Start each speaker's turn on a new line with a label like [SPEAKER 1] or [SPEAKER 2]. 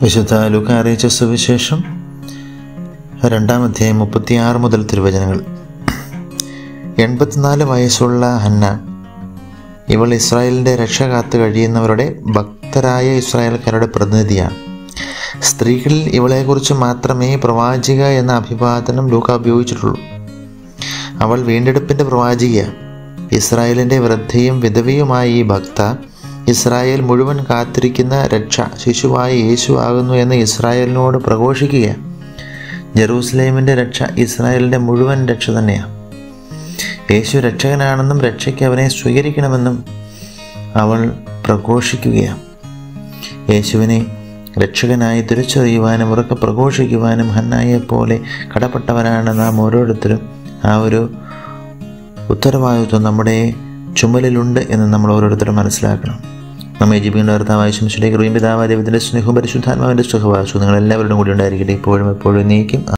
[SPEAKER 1] വിശുദ്ധ ലൂക്ക അറിയിച്ച സുവിശേഷം 2-ാം അധ്യായം 36 മുതൽ തിരുവചനങ്ങൾ. 84 വയസ്സുള്ള ഹന്ന, ഇവൾ ഇസ്രായേലിൻ്റെ രക്ഷ കാത്തു കഴിയുന്നവരുടെ ഭക്തരായ ഇസ്രായേൽക്കാരുടെ പ്രതിനിധിയാണ്. സ്ത്രീകളിൽ ഇവളെക്കുറിച്ച് മാത്രമേ പ്രവാചിക എന്ന അഭിവാദനം ലൂക്ക ഉപയോഗിച്ചിട്ടുള്ളൂ. അവൾ വീണ്ടെടുപ്പിൻ്റെ പ്രവാചികയാണ്. ഇസ്രായേലിൻ്റെ വൃദ്ധയും വിധവയുമായ ഈ ഭക്ത ഇസ്രായേൽ മുഴുവൻ കാത്തിരിക്കുന്ന രക്ഷ ശിശുവായ യേശു ആകുന്നു എന്ന് ഇസ്രായേലിനോട് പ്രഘോഷിക്കുകയാണ്. ജെറൂസലേമിൻ്റെ രക്ഷ ഇസ്രായേലിൻ്റെ മുഴുവൻ രക്ഷ തന്നെയാണ്. യേശു രക്ഷകനാണെന്നും രക്ഷയ്ക്ക് അവനെ സ്വീകരിക്കണമെന്നും അവൾ പ്രഘോഷിക്കുകയാണ്. യേശുവിനെ രക്ഷകനായി തിരിച്ചറിയുവാനും ഉറക്കെ പ്രഘോഷിക്കുവാനും ഹന്നായെപ്പോലെ കടപ്പെട്ടവരാണ് നാം ഓരോരുത്തരും. ആ ഒരു ഉത്തരവാദിത്വം നമ്മുടെ ചുമലിലുണ്ട് എന്ന് നമ്മൾ ഓരോരുത്തരും മനസ്സിലാക്കണം. നമ്മെ ജീവിക്കുന്ന കർത്താവായ യേശുവിന്റെ കൃപയും പിതാവായ ദൈവത്തിന്റെ സ്നേഹവും പരിശുദ്ധാത്മാവിന്റെ സഹവാസവും നിങ്ങൾ എല്ലാവരുടെയും കൂടി ഉണ്ടായിരിക്കട്ടെ, ഇപ്പോഴും എപ്പോഴും നീക്കും.